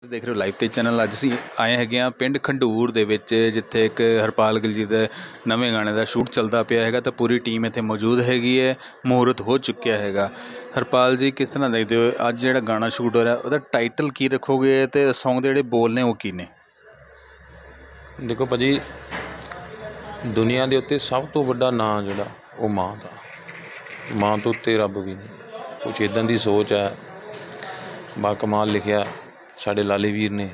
ਦੇਖ ਰਹੇ ਹੋ ਲਾਈਵ ਤੇ ਚੈਨਲ। ਅੱਜ ਅਸੀਂ ਆਏ ਹੈਗੇ ਹਾਂ ਪਿੰਡ ਖੰਡੂਰ ਦੇ ਵਿੱਚ, ਜਿੱਥੇ ਇੱਕ ਹਰਪਾਲ ਗਿੱਲ ਜੀ ਦੇ ਨਵੇਂ ਗਾਣੇ ਦਾ ਸ਼ੂਟ ਚੱਲਦਾ ਪਿਆ ਹੈਗਾ ਤਾਂ ਪੂਰੀ ਟੀਮ ਇੱਥੇ ਮੌਜੂਦ ਹੈਗੀ ਹੈ। ਮੁਹੂਰਤ ਹੋ ਚੁੱਕਿਆ ਹੈਗਾ। ਹਰਪਾਲ ਜੀ, ਕਿਸ ਤਰ੍ਹਾਂ ਦੇਖਦੇ ਹੋ ਅੱਜ ਜਿਹੜਾ ਗਾਣਾ ਸ਼ੂਟ ਹੋ ਰਿਹਾ, ਉਹਦਾ ਟਾਈਟਲ ਕੀ ਰੱਖੋਗੇ ਅਤੇ ਸੌਂਗ ਦੇ ਜਿਹੜੇ ਬੋਲ ਨੇ ਉਹ ਕੀ ਨੇ? ਦੇਖੋ ਭਾਅ ਜੀ, ਦੁਨੀਆ ਦੇ ਉੱਤੇ ਸਭ ਤੋਂ ਵੱਡਾ ਨਾਂ ਜਿਹੜਾ ਉਹ ਮਾਂ ਦਾ, ਮਾਂ ਤੋਂ ਉੱਤੇ ਰੱਬ ਵੀ ਨਹੀਂ। ਕੁਛ ਇੱਦਾਂ ਦੀ ਸੋਚ ਹੈ, ਬਾਕਮਾਲ ਲਿਖਿਆ ਸਾਡੇ ਲਾਲੀ ਵੀਰ ਨੇ।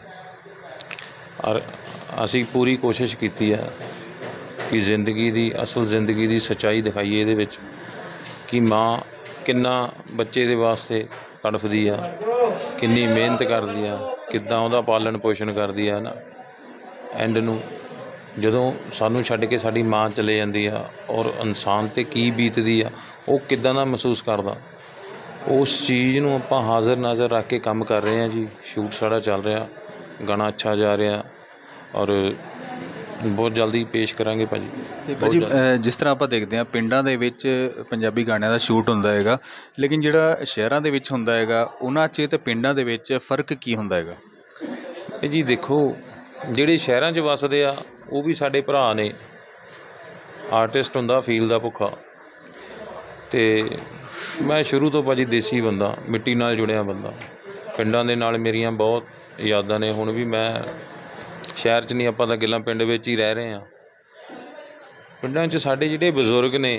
ਔਰ ਅਸੀਂ ਪੂਰੀ ਕੋਸ਼ਿਸ਼ ਕੀਤੀ ਹੈ ਕਿ ਜ਼ਿੰਦਗੀ ਦੀ ਅਸਲ ਜ਼ਿੰਦਗੀ ਦੀ ਸੱਚਾਈ ਦਿਖਾਈਏ ਇਹਦੇ ਵਿੱਚ, ਕਿ ਮਾਂ ਕਿੰਨਾ ਬੱਚੇ ਦੇ ਵਾਸਤੇ ਤੜਫਦੀ ਆ, ਕਿੰਨੀ ਮਿਹਨਤ ਕਰਦੀ ਆ, ਕਿੱਦਾਂ ਉਹਦਾ ਪਾਲਣ ਪੋਸ਼ਣ ਕਰਦੀ ਆ ਨਾ। ਐਂਡ ਨੂੰ ਜਦੋਂ ਸਾਨੂੰ ਛੱਡ ਕੇ ਸਾਡੀ ਮਾਂ ਚਲੇ ਜਾਂਦੀ ਆ, ਔਰ ਇਨਸਾਨ 'ਤੇ ਕੀ ਬੀਤਦੀ ਆ, ਉਹ ਕਿੱਦਾਂ ਦਾ ਮਹਿਸੂਸ ਕਰਦਾ, ਉਸ ਚੀਜ਼ ਨੂੰ ਆਪਾਂ ਹਾਜ਼ਰ ਨਾਜ਼ਰ ਰੱਖ ਕੇ ਕੰਮ ਕਰ ਰਹੇ ਹਾਂ ਜੀ। ਸ਼ੂਟ ਸਾਡਾ ਚੱਲ ਰਿਹਾ, ਗਾਣਾ ਅੱਛਾ ਜਾ ਰਿਹਾ, ਔਰ ਬਹੁਤ ਜਲਦੀ ਪੇਸ਼ ਕਰਾਂਗੇ ਭਾਅ ਜੀ। ਅਤੇ ਭਾਅ ਜੀ, ਜਿਸ ਤਰ੍ਹਾਂ ਆਪਾਂ ਦੇਖਦੇ ਹਾਂ ਪਿੰਡਾਂ ਦੇ ਵਿੱਚ ਪੰਜਾਬੀ ਗਾਣਿਆਂ ਦਾ ਸ਼ੂਟ ਹੁੰਦਾ ਹੈਗਾ, ਲੇਕਿਨ ਜਿਹੜਾ ਸ਼ਹਿਰਾਂ ਦੇ ਵਿੱਚ ਹੁੰਦਾ ਹੈਗਾ, ਉਹਨਾਂ 'ਚ ਅਤੇ ਪਿੰਡਾਂ ਦੇ ਵਿੱਚ ਫ਼ਰਕ ਕੀ ਹੁੰਦਾ ਹੈਗਾ? ਇਹ ਜੀ ਦੇਖੋ, ਜਿਹੜੇ ਸ਼ਹਿਰਾਂ 'ਚ ਵੱਸਦੇ ਆ ਉਹ ਵੀ ਸਾਡੇ ਭਰਾ ਨੇ। ਆਰਟਿਸਟ ਹੁੰਦਾ ਫੀਲ ਦਾ ਭੁੱਖਾ, ਅਤੇ ਮੈਂ ਸ਼ੁਰੂ ਤੋਂ ਭਾਅ ਜੀ ਦੇਸੀ ਬੰਦਾ, ਮਿੱਟੀ ਨਾਲ ਜੁੜਿਆ ਬੰਦਾ। ਪਿੰਡਾਂ ਦੇ ਨਾਲ ਮੇਰੀਆਂ ਬਹੁਤ ਯਾਦਾਂ ਨੇ। ਹੁਣ ਵੀ ਮੈਂ ਸ਼ਹਿਰ 'ਚ ਨਹੀਂ, ਆਪਾਂ ਤਾਂ ਗਿੱਲਾਂ ਪਿੰਡ ਵਿੱਚ ਹੀ ਰਹਿ ਰਹੇ ਹਾਂ। ਪਿੰਡਾਂ 'ਚ ਸਾਡੇ ਜਿਹੜੇ ਬਜ਼ੁਰਗ ਨੇ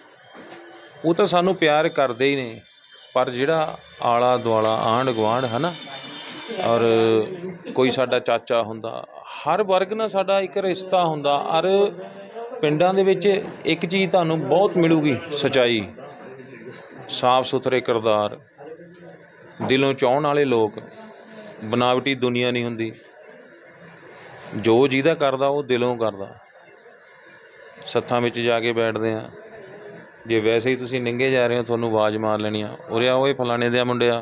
ਉਹ ਤਾਂ ਸਾਨੂੰ ਪਿਆਰ ਕਰਦੇ ਹੀ ਨੇ, ਪਰ ਜਿਹੜਾ ਆਲਾ ਦੁਆਲਾ ਆਂਢ ਗੁਆਂਢ ਹੈ ਨਾ, ਔਰ ਕੋਈ ਸਾਡਾ ਚਾਚਾ ਹੁੰਦਾ, ਹਰ ਵਰਗ ਨਾਲ ਸਾਡਾ ਇੱਕ ਰਿਸ਼ਤਾ ਹੁੰਦਾ। ਔਰ ਪਿੰਡਾਂ ਦੇ ਵਿੱਚ ਇੱਕ ਚੀਜ਼ ਤੁਹਾਨੂੰ ਬਹੁਤ ਮਿਲੂਗੀ, ਸੱਚਾਈ, ਸਾਫ ਸੁਥਰੇ ਕਿਰਦਾਰ, ਦਿਲੋਂ ਚਾਹੁਣ ਵਾਲੇ ਲੋਕ। ਬਨਾਵਟੀ ਦੁਨੀਆ ਨਹੀਂ ਹੁੰਦੀ, ਜੋ ਜਿਹਦਾ ਕਰਦਾ ਉਹ ਦਿਲੋਂ ਕਰਦਾ। ਸੱਥਾਂ ਵਿੱਚ ਜਾ ਕੇ ਬੈਠਦੇ ਆ, ਜੇ ਵੈਸੇ ਹੀ ਤੁਸੀਂ ਨਿੰਗੇ ਜਾ ਰਹੇ ਹੋ ਤੁਹਾਨੂੰ ਆਵਾਜ਼ ਮਾਰ ਲੈਣੀ ਆ, ਉਰੇ ਆ ਓਏ ਫਲਾਣੇ ਦੇ ਮੁੰਡਿਆ,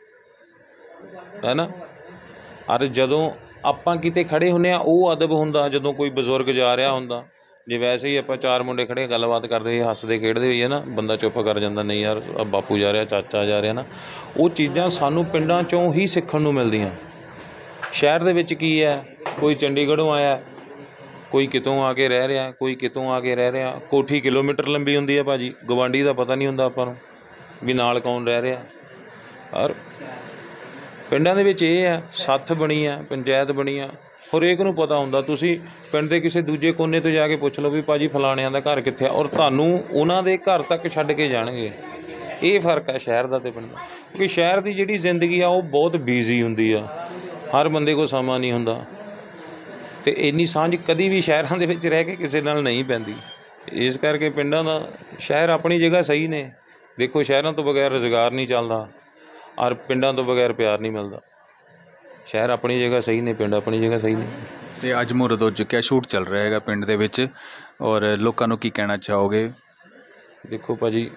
ਹੈ ਨਾ। ਔਰ ਜਦੋਂ ਆਪਾਂ ਕਿਤੇ ਖੜ੍ਹੇ ਹੁੰਦੇ ਹਾਂ, ਉਹ ਅਦਬ ਹੁੰਦਾ ਜਦੋਂ ਕੋਈ ਬਜ਼ੁਰਗ ਜਾ ਰਿਹਾ ਹੁੰਦਾ। ਜੇ ਵੈਸੇ ਹੀ ਆਪਾਂ ਚਾਰ ਮੁੰਡੇ ਖੜ੍ਹੇ ਗੱਲਬਾਤ ਕਰਦੇ ਹੱਸਦੇ ਖੇਡਦੇ ਹੋਈਏ ਨਾ, ਬੰਦਾ ਚੁੱਪ ਕਰ ਜਾਂਦਾ, ਨਹੀਂ ਯਾਰ ਬਾਪੂ ਜਾ ਰਿਹਾ, ਚਾਚਾ ਜਾ ਰਿਹਾ ਨਾ। ਉਹ ਚੀਜ਼ਾਂ ਸਾਨੂੰ ਪਿੰਡਾਂ 'ਚੋਂ ਹੀ ਸਿੱਖਣ ਨੂੰ ਮਿਲਦੀਆਂ। ਸ਼ਹਿਰ ਦੇ ਵਿੱਚ ਕੀ ਹੈ, ਕੋਈ ਚੰਡੀਗੜ੍ਹੋਂ ਆਇਆ, ਕੋਈ ਕਿਤੋਂ ਆ ਕੇ ਰਹਿ ਰਿਹਾ, ਕੋਈ ਕਿਤੋਂ ਆ ਕੇ ਰਹਿ ਰਿਹਾ। ਕੋਠੀ ਕਿਲੋਮੀਟਰ ਲੰਬੀ ਹੁੰਦੀ ਹੈ ਭਾਅ ਜੀ, ਗਵਾਂਢੀ ਦਾ ਪਤਾ ਨਹੀਂ ਹੁੰਦਾ ਆਪਾਂ ਨੂੰ ਵੀ ਨਾਲ ਕੌਣ ਰਹਿ ਰਿਹਾ। ਔਰ ਪਿੰਡਾਂ ਦੇ ਵਿੱਚ ਇਹ ਹੈ, ਸੱਥ ਬਣੀ ਆ, ਪੰਚਾਇਤ ਬਣੀ ਆ, ਹਰੇਕ ਨੂੰ ਪਤਾ ਹੁੰਦਾ। ਤੁਸੀਂ ਪਿੰਡ ਦੇ ਕਿਸੇ ਦੂਜੇ ਕੋਨੇ ਤੋਂ ਜਾ ਕੇ ਪੁੱਛ ਲਓ ਵੀ ਭਾਅ ਜੀ ਫਲਾਣਿਆਂ ਦਾ ਘਰ ਕਿੱਥੇ ਆ, ਔਰ ਤੁਹਾਨੂੰ ਉਹਨਾਂ ਦੇ ਘਰ ਤੱਕ ਛੱਡ ਕੇ ਜਾਣਗੇ। ਇਹ ਫਰਕ ਹੈ ਸ਼ਹਿਰ ਦਾ ਅਤੇ ਪਿੰਡ ਦਾ। ਕਿਉਂਕਿ ਸ਼ਹਿਰ ਦੀ ਜਿਹੜੀ ਜ਼ਿੰਦਗੀ ਆ ਉਹ ਬਹੁਤ ਬਿਜ਼ੀ ਹੁੰਦੀ ਆ, ਹਰ ਬੰਦੇ ਕੋਲ ਸਮਾਂ ਨਹੀਂ ਹੁੰਦਾ, ਅਤੇ ਇੰਨੀ ਸਾਂਝ ਕਦੀ ਵੀ ਸ਼ਹਿਰਾਂ ਦੇ ਵਿੱਚ ਰਹਿ ਕੇ ਕਿਸੇ ਨਾਲ ਨਹੀਂ ਪੈਂਦੀ। ਇਸ ਕਰਕੇ ਪਿੰਡਾਂ ਦਾ, ਸ਼ਹਿਰ ਆਪਣੀ ਜਗ੍ਹਾ ਸਹੀ ਨੇ। ਦੇਖੋ, ਸ਼ਹਿਰਾਂ ਤੋਂ ਬਗੈਰ ਰੁਜ਼ਗਾਰ ਨਹੀਂ ਚੱਲਦਾ, ਔਰ ਪਿੰਡਾਂ ਤੋਂ ਬਗੈਰ ਪਿਆਰ ਨਹੀਂ ਮਿਲਦਾ। ਸ਼ਹਿਰ ਆਪਣੀ ਜਗ੍ਹਾ ਸਹੀ ਨੇ, ਪਿੰਡ ਆਪਣੀ ਜਗ੍ਹਾ ਸਹੀ ਨੇ। ਅਤੇ ਅੱਜ ਮੁਹੂਰਤ ਹੋ ਚੁੱਕਿਆ, ਸ਼ੂਟ ਚੱਲ ਰਿਹਾ ਹੈਗਾ ਪਿੰਡ ਦੇ ਵਿੱਚ, ਔਰ ਲੋਕਾਂ ਨੂੰ ਕੀ ਕਹਿਣਾ ਚਾਹੋਗੇ? ਦੇਖੋ ਭਾਅ ਜੀ,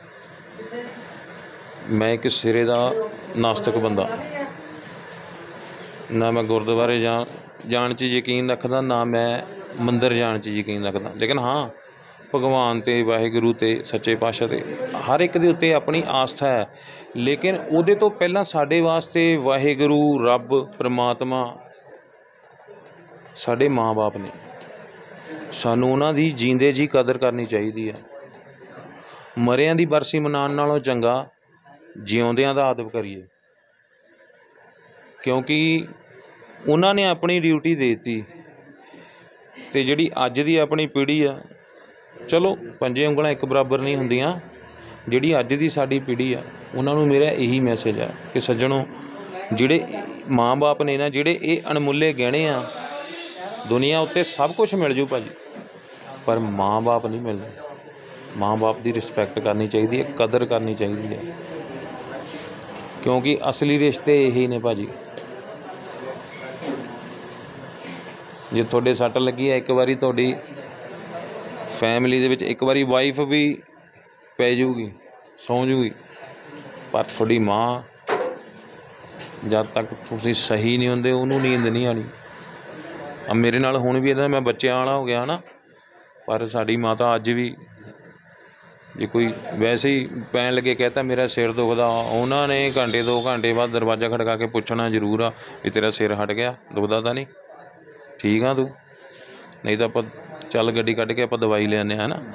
ਮੈਂ ਇੱਕ ਸਿਰੇ ਦਾ ਨਾਸਤਕ ਬੰਦਾ, ਨਾ ਮੈਂ ਗੁਰਦੁਆਰੇ ਜਾਣ 'ਚ ਯਕੀਨ ਰੱਖਦਾ, ਨਾ ਮੈਂ ਮੰਦਰ ਜਾਣ 'ਚ ਯਕੀਨ ਰੱਖਦਾ। ਲੇਕਿਨ ਹਾਂ, ਭਗਵਾਨ 'ਤੇ, ਵਾਹਿਗੁਰੂ 'ਤੇ, ਸੱਚੇ ਪਾਤਸ਼ਾਹ 'ਤੇ, ਹਰ ਇੱਕ ਦੇ ਉੱਤੇ ਆਪਣੀ ਆਸਥਾ ਹੈ। ਲੇਕਿਨ ਉਹਦੇ ਤੋਂ ਪਹਿਲਾਂ ਸਾਡੇ ਵਾਸਤੇ ਵਾਹਿਗੁਰੂ, ਰੱਬ, ਪਰਮਾਤਮਾ ਸਾਡੇ ਮਾਂ ਬਾਪ ਨੇ। ਸਾਨੂੰ ਉਹਨਾਂ ਦੀ ਜੀਂਦੇ ਜੀ ਕਦਰ ਕਰਨੀ ਚਾਹੀਦੀ ਹੈ। ਮਰਿਆਂ ਦੀ ਬਰਸੀ ਮਨਾਉਣ ਨਾਲੋਂ ਚੰਗਾ ਜਿਉਂਦਿਆਂ ਦਾ ਅਦਬ ਕਰੀਏ, ਕਿਉਂਕਿ ਉਹਨਾਂ ਨੇ ਆਪਣੀ ਡਿਊਟੀ ਦੇ ਦਿੱਤੀ। ਅਤੇ ਜਿਹੜੀ ਅੱਜ ਦੀ ਆਪਣੀ ਪੀੜ੍ਹੀ ਆ, ਚਲੋ ਪੰਜੇ ਉਂਗਲਾਂ ਇੱਕ ਬਰਾਬਰ ਨਹੀਂ ਹੁੰਦੀਆਂ। ਜਿਹੜੀ ਅੱਜ ਦੀ ਸਾਡੀ ਪੀੜ੍ਹੀ ਆ, ਉਹਨਾਂ ਨੂੰ ਮੇਰਾ ਇਹੀ ਮੈਸੇਜ ਆ ਕਿ ਸੱਜਣੋ, ਜਿਹੜੇ ਮਾਂ ਬਾਪ ਨੇ ਨਾ, ਜਿਹੜੇ ਇਹ ਅਣਮੁੱਲੇ ਗਹਿਣੇ ਆ, ਦੁਨੀਆ ਉੱਤੇ ਸਭ ਕੁਛ ਮਿਲ ਜੂ ਭਾਅ ਜੀ, ਪਰ ਮਾਂ ਬਾਪ ਨਹੀਂ ਮਿਲਦੇ। ਮਾਂ ਬਾਪ ਦੀ ਰਿਸਪੈਕਟ ਕਰਨੀ ਚਾਹੀਦੀ ਹੈ, ਕਦਰ ਕਰਨੀ ਚਾਹੀਦੀ ਹੈ, ਕਿਉਂਕਿ ਅਸਲੀ ਰਿਸ਼ਤੇ ਇਹੀ ਨੇ ਭਾਅ ਜੀ। ਜੇ ਤੁਹਾਡੇ ਸੱਟ ਲੱਗੀ ਹੈ, ਇੱਕ ਵਾਰੀ ਤੁਹਾਡੀ ਫੈਮਿਲੀ ਦੇ ਵਿੱਚ ਇੱਕ ਵਾਰੀ ਵਾਈਫ ਵੀ ਪੈ ਜਾਊਗੀ, ਸੌਂ ਜੂਗੀ, ਪਰ ਤੁਹਾਡੀ ਮਾਂ ਜਦ ਤੱਕ ਤੁਸੀਂ ਸਹੀ ਨਹੀਂ ਹੁੰਦੇ, ਉਹਨੂੰ ਨੀਂਦ ਨਹੀਂ ਆਉਣੀ। ਮੇਰੇ ਨਾਲ ਹੁਣ ਵੀ ਇੱਦਾਂ, ਮੈਂ ਬੱਚਿਆਂ ਵਾਲਾ ਹੋ ਗਿਆ ਨਾ, ਪਰ ਸਾਡੀ ਮਾਤਾ ਅੱਜ ਵੀ ਜੇ ਕੋਈ ਵੈਸੇ ਹੀ ਪੈਣ ਲੱਗੇ ਕਹਿਤਾ ਮੇਰਾ ਸਿਰ ਦੁਖਦਾ, ਉਹਨਾਂ ਨੇ ਘੰਟੇ 2 ਘੰਟੇ ਬਾਅਦ ਦਰਵਾਜ਼ਾ ਖੜਕਾ ਕੇ ਪੁੱਛਣਾ ਜ਼ਰੂਰ ਆ ਵੀ ਤੇਰਾ ਸਿਰ ਹਟ ਗਿਆ, ਦੁਖਦਾ ਤਾਂ ਨਹੀਂ, ਠੀਕ ਆ ਤੂੰ, ਨਹੀਂ ਤਾਂ ਆਪਾਂ ਚੱਲ ਗੱਡੀ ਕੱਢ ਕੇ ਆਪਾਂ ਦਵਾਈ ਲੈ ਆਉਂਦੇ ਹਾਂ, ਹੈ ਨਾ।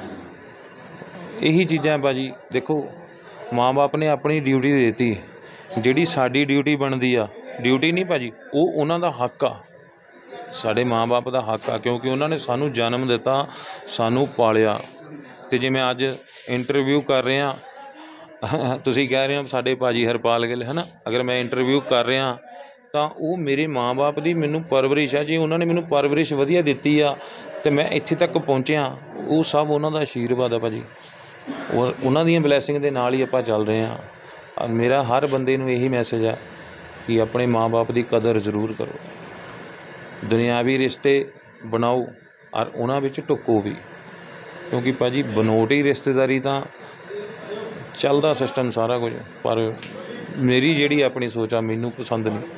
ਇਹੀ ਚੀਜ਼ਾਂ ਭਾਅ ਜੀ ਦੇਖੋ, ਮਾਂ ਬਾਪ ਨੇ ਆਪਣੀ ਡਿਊਟੀ ਦੇ ਦਿੱਤੀ, ਜਿਹੜੀ ਸਾਡੀ ਡਿਊਟੀ ਬਣਦੀ ਆ, ਡਿਊਟੀ ਨਹੀਂ ਭਾਅ ਜੀ, ਉਹ ਉਹਨਾਂ ਦਾ ਹੱਕ ਆ, ਸਾਡੇ ਮਾਂ ਬਾਪ ਦਾ ਹੱਕ ਆ, ਕਿਉਂਕਿ ਉਹਨਾਂ ਨੇ ਸਾਨੂੰ ਜਨਮ ਦਿੱਤਾ, ਸਾਨੂੰ ਪਾਲਿਆ। ਅਤੇ ਜੇ ਮੈਂ ਅੱਜ ਇੰਟਰਵਿਊ ਕਰ ਰਿਹਾ, ਤੁਸੀਂ ਕਹਿ ਰਹੇ ਹੋ ਸਾਡੇ ਭਾਅ ਜੀ ਹਰਪਾਲ ਗਿੱਲ, ਹੈ ਨਾ, ਅਗਰ ਮੈਂ ਇੰਟਰਵਿਊ ਕਰ ਰਿਹਾ ਤਾਂ ਉਹ ਮੇਰੇ ਮਾਂ ਬਾਪ ਦੀ ਮੈਨੂੰ ਪਰਵਰਿਸ਼ ਆ। ਜੇ ਉਹਨਾਂ ਨੇ ਮੈਨੂੰ ਪਰਵਰਿਸ਼ ਵਧੀਆ ਦਿੱਤੀ ਆ ਅਤੇ ਮੈਂ ਇੱਥੇ ਤੱਕ ਪਹੁੰਚਿਆ, ਉਹ ਸਭ ਉਹਨਾਂ ਦਾ ਆਸ਼ੀਰਵਾਦ ਆ ਭਾਅ ਜੀ, ਉਹਨਾਂ ਦੀਆਂ ਬਲੈਸਿੰਗ ਦੇ ਨਾਲ ਹੀ ਆਪਾਂ ਚੱਲ ਰਹੇ ਹਾਂ। ਮੇਰਾ ਹਰ ਬੰਦੇ ਨੂੰ ਇਹੀ ਮੈਸੇਜ ਆ ਕਿ ਆਪਣੇ ਮਾਂ ਬਾਪ ਦੀ ਕਦਰ ਜ਼ਰੂਰ ਕਰੋ, ਦੁਨਿਆਵੀ ਰਿਸ਼ਤੇ ਬਣਾਓ ਔਰ ਉਹਨਾਂ ਵਿੱਚ ਢੁੱਕੋ ਵੀ, ਕਿਉਂਕਿ ਭਾਅ ਜੀ ਬਨੋਟੀ ਰਿਸ਼ਤੇਦਾਰੀ ਤਾਂ ਚੱਲਦਾ ਸਿਸਟਮ ਸਾਰਾ ਕੁਝ, ਪਰ ਮੇਰੀ ਜਿਹੜੀ ਆਪਣੀ ਸੋਚ ਆ ਮੈਨੂੰ ਪਸੰਦ ਨਹੀਂ।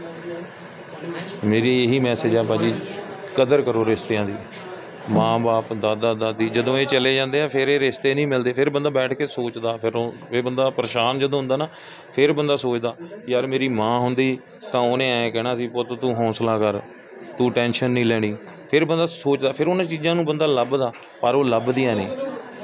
ਮੇਰੀ ਇਹੀ ਮੈਸੇਜ ਆ ਭਾਅ ਜੀ, ਕਦਰ ਕਰੋ ਰਿਸ਼ਤਿਆਂ ਦੀ। ਮਾਂ ਬਾਪ, ਦਾਦਾ ਦਾਦੀ ਜਦੋਂ ਇਹ ਚਲੇ ਜਾਂਦੇ ਆ ਫਿਰ ਇਹ ਰਿਸ਼ਤੇ ਨਹੀਂ ਮਿਲਦੇ, ਫਿਰ ਬੰਦਾ ਬੈਠ ਕੇ ਸੋਚਦਾ, ਫਿਰ ਬੰਦਾ ਪਰੇਸ਼ਾਨ ਜਦੋਂ ਹੁੰਦਾ ਨਾ, ਫਿਰ ਬੰਦਾ ਸੋਚਦਾ ਯਾਰ ਮੇਰੀ ਮਾਂ ਹੁੰਦੀ ਤਾਂ ਉਹਨੇ ਐਂ ਕਹਿਣਾ ਸੀ ਪੁੱਤ ਤੂੰ ਹੌਸਲਾ ਕਰ, ਤੂੰ ਟੈਨਸ਼ਨ ਨਹੀਂ ਲੈਣੀ। ਫਿਰ ਬੰਦਾ ਸੋਚਦਾ, ਫਿਰ ਉਹਨਾਂ ਚੀਜ਼ਾਂ ਨੂੰ ਬੰਦਾ ਲੱਭਦਾ, ਪਰ ਉਹ ਲੱਭਦੀਆਂ ਨਹੀਂ।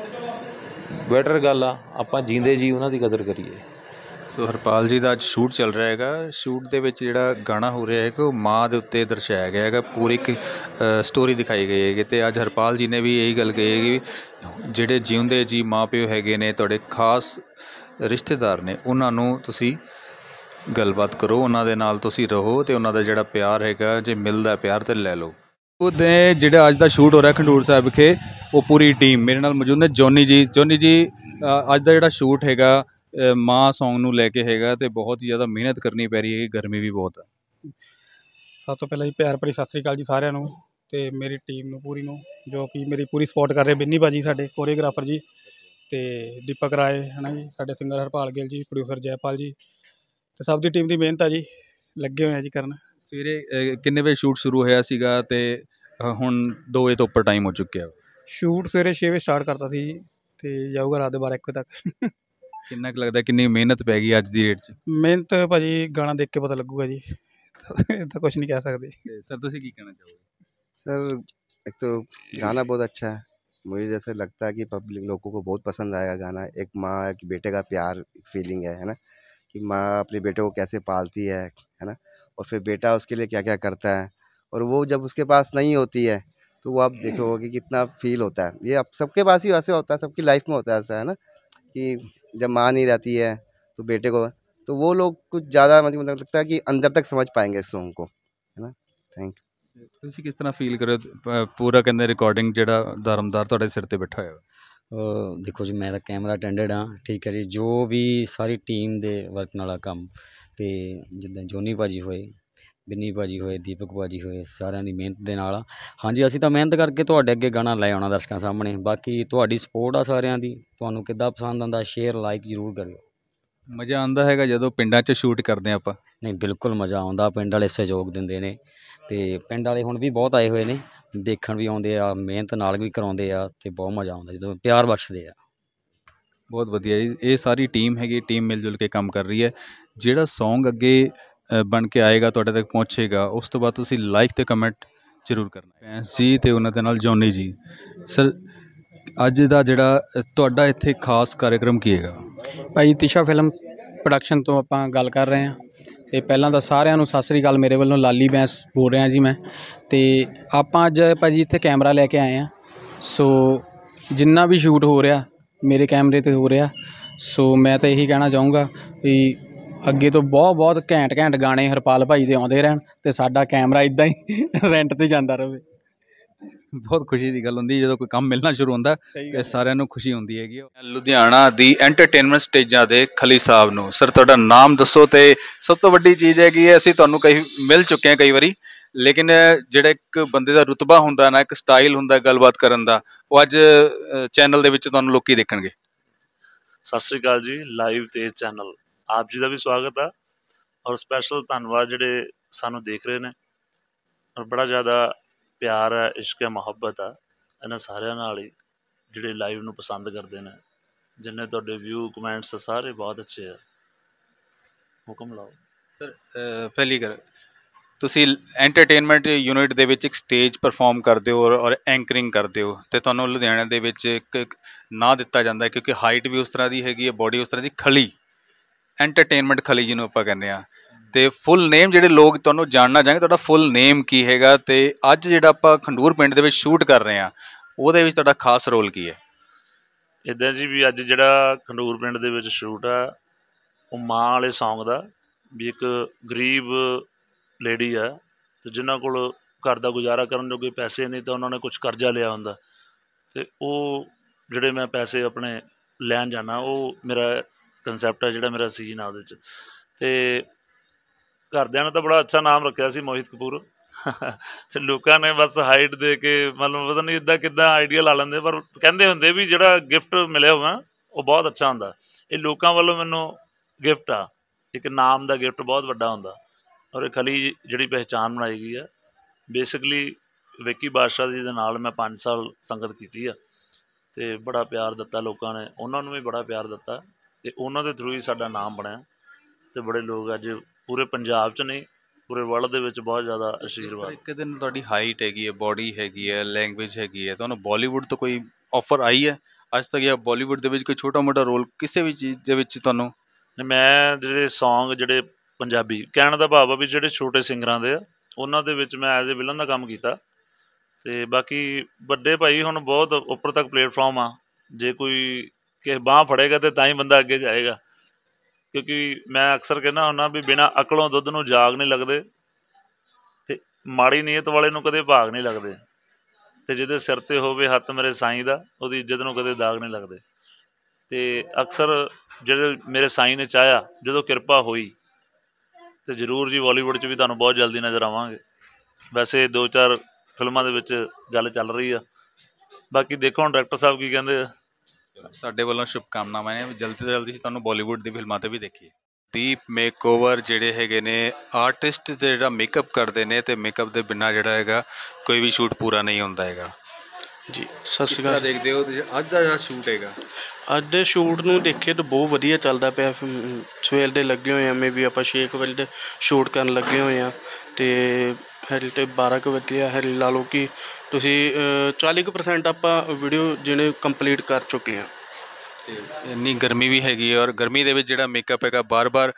ਬੈਟਰ ਗੱਲ ਆ ਆਪਾਂ ਜੀਂਦੇ ਜੀ ਉਹਨਾਂ ਦੀ ਕਦਰ ਕਰੀਏ। ਸੋ ਹਰਪਾਲ ਜੀ ਦਾ ਅੱਜ ਸ਼ੂਟ ਚੱਲ ਰਿਹਾ ਹੈਗਾ, ਸ਼ੂਟ ਦੇ ਵਿੱਚ ਜਿਹੜਾ ਗਾਣਾ ਹੋ ਰਿਹਾ ਹੈ ਕਿ ਉਹ ਮਾਂ ਦੇ ਉੱਤੇ ਦਰਸਾਇਆ ਗਿਆ ਹੈਗਾ, ਪੂਰੀ ਇੱਕ ਸਟੋਰੀ ਦਿਖਾਈ ਗਈ ਹੈਗੀ। ਅਤੇ ਅੱਜ ਹਰਪਾਲ ਜੀ ਨੇ ਵੀ ਇਹੀ ਗੱਲ ਕਹੀ ਹੈਗੀ ਵੀ ਜਿਹੜੇ ਜਿਉਂਦੇ ਜੀ ਮਾਂ ਪਿਓ ਹੈਗੇ ਨੇ, ਤੁਹਾਡੇ ਖਾਸ ਰਿਸ਼ਤੇਦਾਰ ਨੇ, ਉਹਨਾਂ ਨੂੰ ਤੁਸੀਂ ਗੱਲਬਾਤ ਕਰੋ, ਉਹਨਾਂ ਦੇ ਨਾਲ ਤੁਸੀਂ ਰਹੋ ਅਤੇ ਉਹਨਾਂ ਦਾ ਜਿਹੜਾ ਪਿਆਰ ਹੈਗਾ, ਜੇ ਮਿਲਦਾ ਪਿਆਰ ਤਾਂ ਲੈ ਲਓ। ਉਹਦੇ ਜਿਹੜਾ ਅੱਜ ਦਾ ਸ਼ੂਟ ਹੋ ਰਿਹਾ ਖਡੂਰ ਸਾਹਿਬ ਵਿਖੇ, ਉਹ ਪੂਰੀ ਟੀਮ ਮੇਰੇ ਨਾਲ ਮੌਜੂਦ ਨੇ। ਜੋਨੀ ਜੀ, ਜੋਨੀ ਜੀ ਅੱਜ ਦਾ ਜਿਹੜਾ ਸ਼ੂਟ ਹੈਗਾ ਮਾਂ ਸੌਂਗ ਨੂੰ ਲੈ ਕੇ ਹੈਗਾ, ਅਤੇ ਬਹੁਤ ਹੀ ਜ਼ਿਆਦਾ ਮਿਹਨਤ ਕਰਨੀ ਪੈ ਰਹੀ ਹੈਗੀ, ਗਰਮੀ ਵੀ ਬਹੁਤ ਆ। ਸਭ ਤੋਂ ਪਹਿਲਾਂ ਜੀ ਪਿਆਰ ਭਰੀ ਸਤਿ ਸ਼੍ਰੀ ਅਕਾਲ ਜੀ ਸਾਰਿਆਂ ਨੂੰ, ਅਤੇ ਮੇਰੀ ਟੀਮ ਨੂੰ ਪੂਰੀ ਨੂੰ, ਜੋ ਕਿ ਮੇਰੀ ਪੂਰੀ ਸਪੋਰਟ ਕਰ ਰਹੇ। ਬਿੰਨੀ ਭਾਜੀ ਸਾਡੇ ਕੋਰੀਓਗ੍ਰਾਫਰ ਜੀ, ਅਤੇ ਦੀਪਕ ਰਾਏ ਹੈ ਨਾ ਜੀ, ਸਾਡੇ ਸਿੰਗਰ ਹਰਪਾਲ ਗਿੱਲ ਜੀ, ਪ੍ਰੋਡਿਊਸਰ ਜੈਪਾਲ ਜੀ, ਅਤੇ ਸਭ ਦੀ ਟੀਮ ਦੀ ਮਿਹਨਤ ਆ ਜੀ, ਲੱਗੇ ਹੋਏ ਆ ਜੀ ਕਰਨ। ਸਵੇਰੇ ਕਿੰਨੇ ਵਜੇ ਸ਼ੂਟ ਸ਼ੁਰੂ ਹੋਇਆ ਸੀਗਾ ਅਤੇ ਹੁਣ 2 ਵਜੇ ਤੋਂ ਉੱਪਰ ਟਾਈਮ ਹੋ ਚੁੱਕਿਆ? ਸ਼ੂਟ ਸਵੇਰੇ 6 ਵਜੇ ਸਟਾਰਟ ਕਰਤਾ ਸੀ ਜੀ, ਅਤੇ ਜਾਊਗਾ ਰਾਤ ਦੇ 12-1 ਵਜੇ ਤੱਕ। ਕਿੰਨਾ ਕੁ ਲੱਗਦਾ ਕਿੰਨੀ ਮਿਹਨਤ ਪੈ ਗਈ ਅੱਜ ਦੀ ਡੇਟ 'ਚ? ਮਿਹਨਤ ਭਾਜੀ ਗਾਣਾ ਦੇਖ ਕੇ ਪਤਾ ਲੱਗੂਗਾ ਜੀ, ਤਾਂ ਕੁਛ ਨਹੀਂ ਕਹਿ ਸਕਦੇ। ਸਰ ਤੁਸੀਂ ਕੀ ਕਹਿਣਾ ਚਾਹੋਗੇ? सर एक तो गाना बहुत अच्छा है, मुझे जैसे लगता है कि पब्लिक लोगों को बहुत पसंद आएगा गाना। एक माँ एक बेटे का प्यार फीलिंग है ना, कि माँ अपने बेटे को कैसे पालती है ना, और फिर बेटा उसके लिए क्या क्या करता है, और वो जब उसके पास नहीं होती है तो वो आप देखोगे कि कितना फील होता है। ये अब सबके पास ही वैसे होता है, सबकी लाइफ में होता है ऐसा, है ना, कि जब माँ नहीं रहती है तो बेटे को, तो वो लोग कुछ ज़्यादा मुझे मतलब लगता है कि अंदर तक समझ पाएंगे इस सॉन्ग को, है ना। Thank you. ਤੁਸੀਂ ਕਿਸ ਤਰ੍ਹਾਂ ਫੀਲ ਕਰੋ ਪੂਰਾ ਕਹਿੰਦੇ ਰਿਕਾਰਡਿੰਗ ਜਿਹੜਾ ਦਾਰਮਦਾਰ ਤੁਹਾਡੇ ਸਿਰ ਤੇ ਬੈਠਾ ਹੋਇਆ? ਦੇਖੋ ਜੀ ਮੈਂ ਤਾਂ ਕੈਮਰਾ ਅਟੈਂਡੈਂਟ ਹਾਂ, ਠੀਕ ਹੈ ਜੀ, ਜੋ ਵੀ ਸਾਰੀ ਟੀਮ ਦੇ ਵਰਕ ਵਾਲਾ ਕੰਮ, ਅਤੇ ਜਿੱਦਾਂ ਜੋਨੀ ਭਾਜੀ ਹੋਏ, ਬਿੰਨੀ ਭਾਜੀ ਹੋਏ, ਦੀਪਕ ਭਾਜੀ ਹੋਏ, ਸਾਰਿਆਂ ਦੀ ਮਿਹਨਤ ਦੇ ਨਾਲ। ਹਾਂਜੀ ਅਸੀਂ ਤਾਂ ਮਿਹਨਤ ਕਰਕੇ ਤੁਹਾਡੇ ਅੱਗੇ ਗਾਣਾ ਲੈ ਆਉਣਾ ਦਰਸ਼ਕਾਂ ਸਾਹਮਣੇ, ਬਾਕੀ ਤੁਹਾਡੀ ਸਪੋਰਟ ਆ ਸਾਰਿਆਂ ਦੀ, ਤੁਹਾਨੂੰ ਕਿੱਦਾਂ ਪਸੰਦ ਆਉਂਦਾ ਸ਼ੇਅਰ ਲਾਈਕ ਜ਼ਰੂਰ ਕਰਿਓ। ਮਜ਼ਾ ਆਉਂਦਾ ਹੈਗਾ ਜਦੋਂ ਪਿੰਡਾਂ 'ਚ ਸ਼ੂਟ ਕਰਦੇ ਹਾਂ ਆਪਾਂ? ਨਹੀਂ ਬਿਲਕੁਲ ਮਜ਼ਾ ਆਉਂਦਾ, ਪਿੰਡ ਵਾਲੇ ਸਹਿਯੋਗ ਦਿੰਦੇ ਨੇ, ਅਤੇ ਪਿੰਡ ਵਾਲੇ ਹੁਣ ਵੀ ਬਹੁਤ ਆਏ ਹੋਏ ਨੇ, ਦੇਖਣ ਵੀ ਆਉਂਦੇ ਆ, ਮਿਹਨਤ ਨਾਲ ਵੀ ਕਰਾਉਂਦੇ ਆ, ਅਤੇ ਬਹੁਤ ਮਜ਼ਾ ਆਉਂਦਾ ਜਦੋਂ ਪਿਆਰ ਬਖਸ਼ਦੇ ਆ। ਬਹੁਤ ਵਧੀਆ ਜੀ, ਇਹ ਸਾਰੀ ਟੀਮ ਹੈਗੀ, ਟੀਮ ਮਿਲ ਜੁਲ ਕੇ ਕੰਮ ਕਰ ਰਹੀ ਹੈ। ਜਿਹੜਾ ਸੌਂਗ ਅੱਗੇ ਬਣ ਕੇ ਆਏਗਾ, ਤੁਹਾਡੇ ਤੱਕ ਪਹੁੰਚੇਗਾ, ਉਸ ਤੋਂ ਬਾਅਦ ਤੁਸੀਂ ਲਾਈਕ ਅਤੇ ਕਮੈਂਟ ਜ਼ਰੂਰ ਕਰਨਾ। ਭੈਂਸ ਜੀ ਅਤੇ ਉਹਨਾਂ ਦੇ ਨਾਲ ਜੋਨੀ ਜੀ। ਸਰ ਅੱਜ ਦਾ ਜਿਹੜਾ ਤੁਹਾਡਾ ਇੱਥੇ ਖਾਸ ਕਾਰਿਆਕਰਮ ਕੀ ਹੈਗਾ? ਭਾਈ ਤਿਸ਼ਾ ਫਿਲਮ ਪ੍ਰੋਡਕਸ਼ਨ ਤੋਂ ਆਪਾਂ ਗੱਲ ਕਰ ਰਹੇ ਹਾਂ, ਅਤੇ ਪਹਿਲਾਂ ਤਾਂ ਸਾਰਿਆਂ ਨੂੰ ਸਤਿ ਸ਼੍ਰੀ ਅਕਾਲ, ਮੇਰੇ ਵੱਲੋਂ ਲਾਲੀ ਬੈਂਸ ਬੋਲ ਰਿਹਾ ਜੀ ਮੈਂ। ਅਤੇ ਆਪਾਂ ਅੱਜ ਭਾਅ ਜੀ ਇੱਥੇ ਕੈਮਰਾ ਲੈ ਕੇ ਆਏ ਹਾਂ, ਸੋ ਜਿੰਨਾ ਵੀ ਸ਼ੂਟ ਹੋ ਰਿਹਾ ਮੇਰੇ ਕੈਮਰੇ 'ਤੇ ਹੋ ਰਿਹਾ, ਸੋ ਮੈਂ ਤਾਂ ਇਹੀ ਕਹਿਣਾ ਚਾਹੂੰਗਾ ਵੀ ਅੱਗੇ ਤੋਂ ਬਹੁਤ ਘੈਂਟ ਘੈਂਟ ਗਾਣੇ ਹਰਪਾਲ ਭਾਈ ਦੇ ਆਉਂਦੇ ਰਹਿਣ, ਅਤੇ ਸਾਡਾ ਕੈਮਰਾ ਇੱਦਾਂ ਹੀ ਰੈਂਟ 'ਤੇ ਜਾਂਦਾ ਰਹੇ। ਬਹੁਤ ਖੁਸ਼ੀ ਦੀ ਗੱਲ ਹੁੰਦੀ ਜਦੋਂ ਕੋਈ ਕੰਮ ਮਿਲਣਾ ਸ਼ੁਰੂ ਹੁੰਦਾ ਅਤੇ ਸਾਰਿਆਂ ਨੂੰ ਖੁਸ਼ੀ ਹੁੰਦੀ ਹੈਗੀ। ਲੁਧਿਆਣਾ ਦੀ ਐਂਟਰਟੇਨਮੈਂਟ ਸਟੇਜਾਂ ਦੇ ਖਲੀ ਸਾਹਿਬ ਨੂੰ, ਸਰ ਤੁਹਾਡਾ ਨਾਮ ਦੱਸੋ। ਅਤੇ ਸਭ ਤੋਂ ਵੱਡੀ ਚੀਜ਼ ਹੈਗੀ ਹੈ, ਅਸੀਂ ਤੁਹਾਨੂੰ ਕਈ ਮਿਲ ਚੁੱਕੇ ਹਾਂ ਕਈ ਵਾਰੀ, ਲੇਕਿਨ ਜਿਹੜਾ ਇੱਕ ਬੰਦੇ ਦਾ ਰੁਤਬਾ ਹੁੰਦਾ ਨਾ, ਇੱਕ ਸਟਾਈਲ ਹੁੰਦਾ ਗੱਲਬਾਤ ਕਰਨ ਦਾ, ਉਹ ਅੱਜ ਚੈਨਲ ਦੇ ਵਿੱਚ ਤੁਹਾਨੂੰ ਲੋਕੀ ਦੇਖਣਗੇ। ਸਤਿ ਸ਼੍ਰੀ ਅਕਾਲ ਜੀ, ਲਾਈਵ ਤੇਜ਼ ਚੈਨਲ ਆਪ ਜੀ ਦਾ ਵੀ ਸਵਾਗਤ ਆ, ਔਰ ਸਪੈਸ਼ਲ ਧੰਨਵਾਦ ਜਿਹੜੇ ਸਾਨੂੰ ਦੇਖ ਰਹੇ ਨੇ, ਔਰ ਬੜਾ ਜ਼ਿਆਦਾ ਪਿਆਰ ਹੈ, ਇਸ਼ਕ ਹੈ, ਮੁਹੱਬਤ ਆ ਇਹਨਾਂ ਸਾਰਿਆਂ ਨਾਲ ਹੀ ਜਿਹੜੇ ਲਾਈਵ ਨੂੰ ਪਸੰਦ ਕਰਦੇ ਨੇ। ਜਿੰਨੇ ਤੁਹਾਡੇ ਵਿਊ ਕਮੈਂਟਸ ਸਾਰੇ ਬਹੁਤ ਅੱਛੇ ਆ। ਹੁਕਮ ਲਾਓ ਸਰ। ਪਹਿਲੀ ਗੱਲ, ਤੁਸੀਂ ਐਂਟਰਟੇਨਮੈਂਟ ਯੂਨਿਟ ਦੇ ਵਿੱਚ ਇੱਕ ਸਟੇਜ ਪਰਫੋਰਮ ਕਰਦੇ ਹੋ ਔਰ ਐਂਕਰਿੰਗ ਕਰਦੇ ਹੋ, ਅਤੇ ਤੁਹਾਨੂੰ ਲੁਧਿਆਣਾ ਦੇ ਵਿੱਚ ਇੱਕ ਨਾਂ ਦਿੱਤਾ ਜਾਂਦਾ ਕਿਉਂਕਿ ਹਾਈਟ ਵੀ ਉਸ ਤਰ੍ਹਾਂ ਦੀ ਹੈਗੀ ਹੈ, ਬੋਡੀ ਉਸ ਤਰ੍ਹਾਂ ਦੀ, ਖਲੀ ਐਂਟਰਟੇਨਮੈਂਟ ਖਲੀ ਜਿਹਨੂੰ ਆਪਾਂ ਕਹਿੰਦੇ ਹਾਂ। ਅਤੇ ਫੁੱਲ ਨੇਮ ਜਿਹੜੇ ਲੋਕ ਤੁਹਾਨੂੰ ਜਾਣਨਾ ਚਾਹਾਂਗੇ, ਤੁਹਾਡਾ ਫੁੱਲ ਨੇਮ ਕੀ ਹੈਗਾ, ਅਤੇ ਅੱਜ ਜਿਹੜਾ ਆਪਾਂ ਖੰਡੂਰ ਪਿੰਡ ਦੇ ਵਿੱਚ ਸ਼ੂਟ ਕਰ ਰਹੇ ਹਾਂ ਉਹਦੇ ਵਿੱਚ ਤੁਹਾਡਾ ਖਾਸ ਰੋਲ ਕੀ ਹੈ? ਇੱਦਾਂ ਜੀ ਵੀ ਅੱਜ ਜਿਹੜਾ ਖੰਡੂਰ ਪਿੰਡ ਦੇ ਵਿੱਚ ਸ਼ੂਟ ਆ ਉਹ ਮਾਂ ਵਾਲੇ ਸੌਂਗ ਦਾ, ਵੀ ਇੱਕ ਗਰੀਬ ਲੇਡੀ ਆ ਅਤੇ ਜਿਨ੍ਹਾਂ ਕੋਲ ਘਰ ਦਾ ਗੁਜ਼ਾਰਾ ਕਰਨ ਜੋਗੇ ਪੈਸੇ ਨਹੀਂ, ਤਾਂ ਉਹਨਾਂ ਨੇ ਕੁਛ ਕਰਜ਼ਾ ਲਿਆ ਹੁੰਦਾ, ਅਤੇ ਉਹ ਜਿਹੜੇ ਮੈਂ ਪੈਸੇ ਆਪਣੇ ਲੈਣ ਜਾਂਦਾ, ਉਹ ਮੇਰਾ ਕੰਸੈਪਟ ਆ, ਜਿਹੜਾ ਮੇਰਾ ਸੀਨ ਆ ਉਹਦੇ 'ਚ। ਅਤੇ ਘਰਦਿਆਂ ਨੇ ਤਾਂ ਬੜਾ ਅੱਛਾ ਨਾਮ ਰੱਖਿਆ ਸੀ, ਮੋਹਿਤ ਕਪੂਰ। ਅਤੇ ਲੋਕਾਂ ਨੇ ਬਸ ਹਾਈਟ ਦੇ ਕੇ ਮਤਲਬ ਪਤਾ ਨਹੀਂ ਇੱਦਾਂ ਕਿੱਦਾਂ ਆਈਡੀਆ ਲਾ ਲੈਂਦੇ, ਪਰ ਕਹਿੰਦੇ ਹੁੰਦੇ ਵੀ ਜਿਹੜਾ ਗਿਫਟ ਮਿਲਿਆ ਹੋਇਆ ਉਹ ਬਹੁਤ ਅੱਛਾ ਹੁੰਦਾ। ਇਹ ਲੋਕਾਂ ਵੱਲੋਂ ਮੈਨੂੰ ਗਿਫਟ ਆ, ਇੱਕ ਨਾਮ ਦਾ ਗਿਫਟ ਬਹੁਤ ਵੱਡਾ ਹੁੰਦਾ। ਔਰ ਇਹ ਖਲੀ ਜਿਹੜੀ ਪਹਿਚਾਣ ਬਣਾਈ ਗਈ ਆ, ਬੇਸਿਕਲੀ ਵਿੱਕੀ ਬਾਦਸ਼ਾਹ ਜੀ ਦੇ ਨਾਲ ਮੈਂ 5 ਸਾਲ ਸੰਗਤ ਕੀਤੀ ਆ, ਅਤੇ ਬੜਾ ਪਿਆਰ ਦਿੱਤਾ ਲੋਕਾਂ ਨੇ, ਉਹਨਾਂ ਨੂੰ ਵੀ ਬੜਾ ਪਿਆਰ ਦਿੱਤਾ, ਅਤੇ ਉਹਨਾਂ ਦੇ ਥਰੂ ਹੀ ਸਾਡਾ ਨਾਮ ਬਣਿਆ। ਅਤੇ ਬੜੇ ਲੋਕ ਅੱਜ ਪੂਰੇ ਪੰਜਾਬ 'ਚ ਨਹੀਂ, ਪੂਰੇ ਵਰਲਡ ਦੇ ਵਿੱਚ ਬਹੁਤ ਜ਼ਿਆਦਾ ਆਸ਼ੀਰਵਾਦ। ਇੱਕ ਦਿਨ ਤੁਹਾਡੀ ਹਾਈਟ ਹੈਗੀ ਹੈ, ਬੋਡੀ ਹੈਗੀ ਹੈ, ਲੈਂਗੁਏਜ ਹੈਗੀ ਹੈ, ਤੁਹਾਨੂੰ ਬਾਲੀਵੁੱਡ ਤੋਂ ਕੋਈ ਆਫਰ ਆਈ ਹੈ ਅੱਜ ਤੱਕ, ਜਾਂ ਬਾਲੀਵੁੱਡ ਦੇ ਵਿੱਚ ਕੋਈ ਛੋਟਾ ਮੋਟਾ ਰੋਲ ਕਿਸੇ ਵੀ ਚੀਜ਼ ਦੇ ਵਿੱਚ ਤੁਹਾਨੂੰ? ਮੈਂ ਜਿਹੜੇ ਸੌਂਗ ਜਿਹੜੇ ਪੰਜਾਬੀ, ਕਹਿਣ ਦਾ ਭਾਵ ਆ ਵੀ ਜਿਹੜੇ ਛੋਟੇ ਸਿੰਗਰਾਂ ਦੇ ਆ, ਉਹਨਾਂ ਦੇ ਵਿੱਚ ਮੈਂ ਐਜ਼ ਏ ਵਿਲਨ ਦਾ ਕੰਮ ਕੀਤਾ। ਅਤੇ ਬਾਕੀ ਵੱਡੇ ਭਾਈ ਹੁਣ ਬਹੁਤ ਉੱਪਰ ਤੱਕ ਪਲੇਟਫਾਰਮ ਆ, ਜੇ ਕੋਈ ਕਿਸੇ ਬਾਂਹ ਫੜੇਗਾ ਤਾਂ ਤਾਂ ਹੀ ਬੰਦਾ ਅੱਗੇ ਜਾਏਗਾ, ਕਿਉਂਕਿ ਮੈਂ ਅਕਸਰ ਕਹਿੰਦਾ ਹੁੰਦਾ ਵੀ ਬਿਨਾਂ ਅਕਲੋਂ ਦੁੱਧ ਨੂੰ ਜਾਗ ਨਹੀਂ ਲੱਗਦੇ, ਅਤੇ ਮਾੜੀ ਨੀਅਤ ਵਾਲੇ ਨੂੰ ਕਦੇ ਭਾਗ ਨਹੀਂ ਲੱਗਦੇ, ਅਤੇ ਜਿਹਦੇ ਸਿਰ 'ਤੇ ਹੋਵੇ ਹੱਥ ਮੇਰੇ ਸਾਈਂ ਦਾ, ਉਹਦੀ ਇੱਜ਼ਤ ਨੂੰ ਕਦੇ ਦਾਗ ਨਹੀਂ ਲੱਗਦੇ। ਅਤੇ ਅਕਸਰ ਜਿਹੜੇ ਮੇਰੇ ਸਾਈਂ ਨੇ ਚਾਹਿਆ, ਜਦੋਂ ਕਿਰਪਾ ਹੋਈ, ਅਤੇ ਜ਼ਰੂਰ ਜੀ ਬਾਲੀਵੁੱਡ 'ਚ ਵੀ ਤੁਹਾਨੂੰ ਬਹੁਤ ਜਲਦੀ ਨਜ਼ਰ ਆਵਾਂਗੇ। ਵੈਸੇ 2-4 ਫਿਲਮਾਂ ਦੇ ਵਿੱਚ ਗੱਲ ਚੱਲ ਰਹੀ ਆ, ਬਾਕੀ ਦੇਖੋ ਹੁਣ ਡਾਇਰੈਕਟਰ ਸਾਹਿਬ ਕੀ ਕਹਿੰਦੇ ਆ। ਸਾਡੇ ਵੱਲੋਂ ਸ਼ੁਭਕਾਮਨਾਵਾਂ ਨੇ, ਜਲਦੀ ਤੋਂ ਜਲਦੀ ਤੁਹਾਨੂੰ ਬਾਲੀਵੁੱਡ ਦੀ ਫਿਲਮਾਂ 'ਤੇ ਵੀ ਦੇਖੀਏ। ਦੀਪ ਮੇਕਓਵਰ ਜਿਹੜੇ ਹੈਗੇ ਨੇ ਆਰਟਿਸਟ ਜਿਹੜਾ ਮੇਕਅਪ ਕਰਦੇ ਨੇ, ਅਤੇ ਮੇਕਅਪ ਦੇ ਬਿਨਾਂ ਜਿਹੜਾ ਹੈਗਾ ਕੋਈ ਵੀ ਸ਼ੂਟ ਪੂਰਾ ਨਹੀਂ ਹੁੰਦਾ ਹੈਗਾ ਜੀ। ਸਤਿ ਸ਼੍ਰੀ ਅਕਾਲ। ਦੇਖਦੇ ਹੋ ਅੱਜ ਦਾ ਜਿਹੜਾ ਸ਼ੂਟ ਹੈਗਾ, ਅੱਜ ਦੇ ਸ਼ੂਟ ਨੂੰ ਦੇਖੀਏ ਤਾਂ ਬਹੁਤ ਵਧੀਆ ਚੱਲਦਾ ਪਿਆ। ਸਵੇਰ ਦੇ ਲੱਗੇ ਹੋਏ ਹਾਂ, ਮੇ ਵੀ ਆਪਾਂ 6 ਵਜੇ ਸ਼ੂਟ ਕਰਨ ਲੱਗੇ ਹੋਏ ਹਾਂ, ਅਤੇ ਹਲੇ ਤਾਂ 12 ਵਜੇ ਆ। ਹਲੇ ਲਾ ਲਓ ਕਿ ਤੁਸੀਂ 40% ਆਪਾਂ ਵੀਡੀਓ ਜਿਹੜੇ ਕੰਪਲੀਟ ਕਰ ਚੁੱਕੇ ਹਾਂ। ਅਤੇ ਇੰਨੀ ਗਰਮੀ ਵੀ ਹੈਗੀ ਹੈ, ਔਰ ਗਰਮੀ ਦੇ ਵਿੱਚ ਜਿਹੜਾ ਮੇਕਅਪ ਹੈਗਾ ਬਾਰ-ਬਾਰ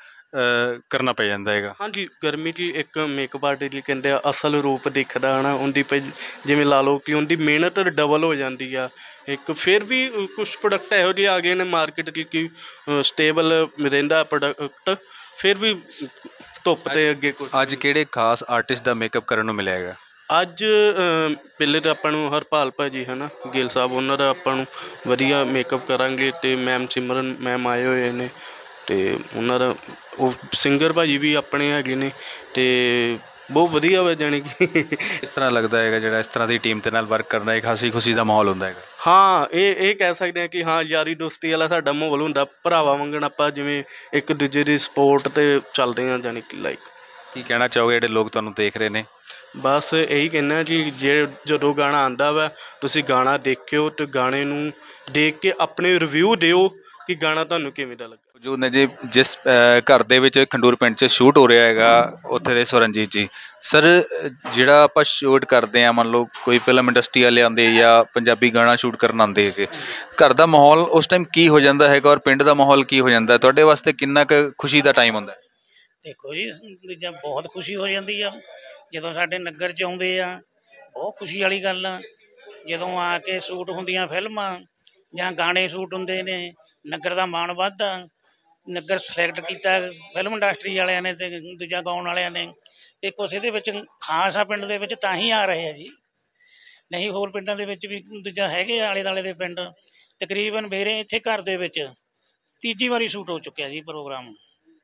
ਕਰਨਾ ਪੈ ਜਾਂਦਾ ਹੈਗਾ। ਹਾਂਜੀ, ਗਰਮੀ 'ਚ ਇੱਕ ਮੇਕਅਪ ਆਰਟਿਸਟ ਲਈ ਕਹਿੰਦੇ ਆ ਅਸਲ ਰੂਪ ਦਿਖਦਾ ਹੈ ਨਾ, ਉਹਦੀ ਜਿਵੇਂ ਲਾ ਲਓ ਕਿ ਉਹਦੀ ਮਿਹਨਤ ਡਬਲ ਹੋ ਜਾਂਦੀ ਆ। ਇੱਕ ਫਿਰ ਵੀ ਕੁਛ ਪ੍ਰੋਡਕਟ ਇਹੋ ਜਿਹੇ ਆ ਗਏ ਨੇ ਮਾਰਕੀਟ 'ਚ ਕਿ ਸਟੇਬਲ ਰਹਿੰਦਾ ਪ੍ਰੋਡਕਟ, ਫਿਰ ਵੀ ਧੁੱਪ 'ਤੇ ਅੱਗੇ ਕੁਛ। ਅੱਜ ਕਿਹੜੇ ਖਾਸ ਆਰਟਿਸਟ ਦਾ ਮੇਕਅਪ ਕਰਨ ਨੂੰ ਮਿਲਿਆ ਹੈਗਾ? ਅੱਜ ਪਹਿਲੇ ਤਾਂ ਆਪਾਂ ਨੂੰ ਹਰਪਾਲ ਭਾਜੀ ਹੈ ਨਾ, ਗਿੱਲ ਸਾਹਿਬ, ਉਹਨਾਂ ਦਾ ਆਪਾਂ ਨੂੰ ਵਧੀਆ ਮੇਕਅਪ ਕਰਾਂਗੇ, ਅਤੇ ਮੈਮ ਸਿਮਰਨ ਮੈਮ ਆਏ ਹੋਏ ਨੇ, ਅਤੇ ਉਹਨਾਂ ਦਾ ਉਹ ਸਿੰਗਰ ਭਾਜੀ ਵੀ ਆਪਣੇ ਹੈਗੇ ਨੇ, ਅਤੇ ਬਹੁਤ ਵਧੀਆ ਵਾ। ਜਾਣੀ ਕਿ ਇਸ ਤਰ੍ਹਾਂ ਲੱਗਦਾ ਹੈਗਾ ਜਿਹੜਾ ਇਸ ਤਰ੍ਹਾਂ ਦੀ ਟੀਮ ਦੇ ਨਾਲ ਵਰਕ ਕਰਨਾ ਇੱਕ ਹਾਸੀ ਖੁਸ਼ੀ ਦਾ ਮਾਹੌਲ ਹੁੰਦਾ ਹੈਗਾ। ਹਾਂ, ਇਹ ਕਹਿ ਸਕਦੇ ਹਾਂ ਕਿ ਹਾਂ ਯਾਰੀ ਦੋਸਤੀ ਵਾਲਾ ਸਾਡਾ ਮਾਹੌਲ ਹੁੰਦਾ, ਭਰਾਵਾਂ ਵਾਂਗਣ ਆਪਾਂ ਜਿਵੇਂ ਇੱਕ ਦੂਜੇ ਦੀ ਸਪੋਰਟ 'ਤੇ ਚੱਲਦੇ ਹਾਂ। ਜਾਣੀ ਕਿ ਲਾਈਕ ਕੀ ਕਹਿਣਾ ਚਾਹੋਗੇ ਜਿਹੜੇ ਲੋਕ ਤੁਹਾਨੂੰ ਦੇਖ ਰਹੇ ਨੇ? ਬਸ ਇਹੀ ਕਹਿੰਦਾ ਜੀ, ਜਦੋਂ ਗਾਣਾ ਆਉਂਦਾ ਵਾ ਤੁਸੀਂ ਗਾਣਾ ਦੇਖਿਓ, ਅਤੇ ਗਾਣੇ ਨੂੰ ਦੇਖ ਕੇ ਆਪਣੇ ਰਿਵਿਊ ਦਿਓ ਕਿ ਗਾਣਾ ਤੁਹਾਨੂੰ ਕਿਵੇਂ ਦਾ ਲੱਗਾ। ਜੋ ਨੇ ਜੀ ਜਿਸ ਘਰ ਦੇ ਵਿੱਚ ਖੰਡੂਰ ਪਿੰਡ 'ਚ ਸ਼ੂਟ ਹੋ ਰਿਹਾ ਹੈਗਾ, ਉੱਥੇ ਦੇ ਸਵਰਨਜੀਤ ਜੀ ਸਰ, ਜਿਹੜਾ ਆਪਾਂ ਸ਼ੂਟ ਕਰਦੇ ਹਾਂ, ਮੰਨ ਲਓ ਕੋਈ ਫਿਲਮ ਇੰਡਸਟਰੀ ਵਾਲੇ ਆਉਂਦੇ ਜਾਂ ਪੰਜਾਬੀ ਗਾਣਾ ਸ਼ੂਟ ਕਰਨ ਆਉਂਦੇ ਹੈਗੇ, ਘਰ ਦਾ ਮਾਹੌਲ ਉਸ ਟਾਈਮ ਕੀ ਹੋ ਜਾਂਦਾ ਹੈਗਾ, ਔਰ ਪਿੰਡ ਦਾ ਮਾਹੌਲ ਕੀ ਹੋ ਜਾਂਦਾ ਤੁਹਾਡੇ ਵਾਸਤੇ? ਕਿੰਨਾ ਕੁ ਖੁਸ਼ੀ ਦਾ ਟਾਈਮ ਹੁੰਦਾ? ਦੇਖੋ ਜੀ, ਦੂਜਾ ਬਹੁਤ ਖੁਸ਼ੀ ਹੋ ਜਾਂਦੀ ਆ ਜਦੋਂ ਸਾਡੇ ਨਗਰ 'ਚ ਆਉਂਦੇ ਆ, ਬਹੁਤ ਖੁਸ਼ੀ ਵਾਲੀ ਗੱਲ ਆ। ਜਦੋਂ ਆ ਕੇ ਸ਼ੂਟ ਹੁੰਦੀਆਂ ਫਿਲਮਾਂ ਜਾਂ ਗਾਣੇ ਸ਼ੂਟ ਹੁੰਦੇ ਨੇ, ਨਗਰ ਦਾ ਮਾਣ ਵੱਧਦਾ। ਨਗਰ ਸਿਲੈਕਟ ਕੀਤਾ ਫਿਲਮ ਇੰਡਸਟਰੀ ਵਾਲਿਆਂ ਨੇ ਅਤੇ ਦੂਜਾ ਗਾਉਣ ਵਾਲਿਆਂ ਨੇ, ਅਤੇ ਕੁਛ ਇਹਦੇ ਵਿੱਚ ਖਾਸ ਆ ਪਿੰਡ ਦੇ ਵਿੱਚ ਤਾਂ ਹੀ ਆ ਰਹੇ ਆ ਜੀ, ਨਹੀਂ ਹੋਰ ਪਿੰਡਾਂ ਦੇ ਵਿੱਚ ਵੀ ਦੂਜਾ ਹੈਗੇ ਆਲੇ ਦੁਆਲੇ ਦੇ ਪਿੰਡ। ਤਕਰੀਬਨ ਮੇਰੇ ਇੱਥੇ ਘਰ ਦੇ ਵਿੱਚ ਤੀਜੀ ਵਾਰੀ ਸ਼ੂਟ ਹੋ ਚੁੱਕਿਆ ਜੀ ਪ੍ਰੋਗਰਾਮ।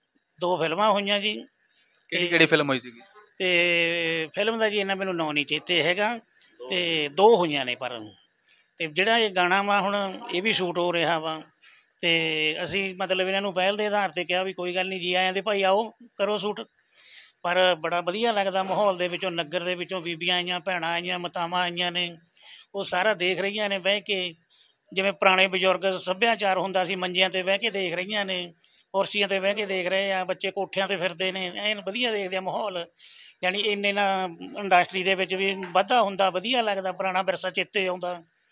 2 ਫਿਲਮਾਂ ਹੋਈਆਂ ਜੀ। ਕਿਹੜੀ ਫਿਲਮ ਹੋਈ ਸੀਗੀ? ਅਤੇ ਫਿਲਮ ਦਾ ਜੀ ਇੰਨਾ ਮੈਨੂੰ ਨਾਂ ਨਹੀਂ ਚੇਤੇ ਹੈਗਾ, ਅਤੇ 2 ਹੋਈਆਂ ਨੇ ਪਰ। ਅਤੇ ਜਿਹੜਾ ਇਹ ਗਾਣਾ ਵਾ ਹੁਣ ਇਹ ਵੀ ਸ਼ੂਟ ਹੋ ਰਿਹਾ ਵਾ, ਅਤੇ ਅਸੀਂ ਮਤਲਬ ਇਹਨਾਂ ਨੂੰ ਪਹਿਲ ਦੇ ਆਧਾਰ 'ਤੇ ਕਿਹਾ ਵੀ ਕੋਈ ਗੱਲ ਨਹੀਂ ਜੀ, ਆਇਆਂ ਦੇ ਭਾਈ ਆਓ ਕਰੋ ਸ਼ੂਟ। ਪਰ ਬੜਾ ਵਧੀਆ ਲੱਗਦਾ ਮਾਹੌਲ ਦੇ ਵਿੱਚੋਂ, ਨਗਰ ਦੇ ਵਿੱਚੋਂ ਬੀਬੀਆਂ ਆਈਆਂ, ਭੈਣਾਂ ਆਈਆਂ, ਮਾਤਾਵਾਂ ਆਈਆਂ ਨੇ, ਉਹ ਸਾਰਾ ਦੇਖ ਰਹੀਆਂ ਨੇ ਬਹਿ ਕੇ, ਜਿਵੇਂ ਪੁਰਾਣੇ ਬਜ਼ੁਰਗ ਸੱਭਿਆਚਾਰ ਹੁੰਦਾ ਸੀ, ਮੰਜਿਆਂ 'ਤੇ ਬਹਿ ਕੇ ਦੇਖ ਰਹੀਆਂ ਨੇ, ਕੁਰਸੀਆਂ 'ਤੇ ਬਹਿ ਕੇ ਦੇਖ ਰਹੇ ਆ, ਬੱਚੇ ਕੋਠਿਆਂ 'ਤੇ ਫਿਰਦੇ ਨੇ, ਐਨ ਵਧੀਆ ਦੇਖਦੇ ਆ ਮਾਹੌਲ। ਜਾਣੀ ਇੰਨੇ ਨਾ ਇੰਡਸਟਰੀ ਦੇ ਵਿੱਚ ਵੀ ਵਾਧਾ ਹੁੰਦਾ, ਵਧੀਆ ਲੱਗਦਾ, ਪੁਰਾਣਾ ਵਿਰਸਾ ਚੇਤੇ ਆਉਂਦਾ